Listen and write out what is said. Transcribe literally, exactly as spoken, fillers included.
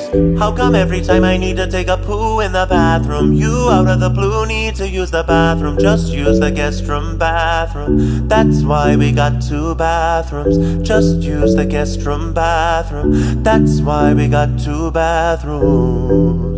How come every time I need to take a poo in the bathroom, you out of the blue need to use the bathroom? Just use the guest room bathroom. That's why we got two bathrooms. Just use the guest room bathroom. That's why we got two bathrooms.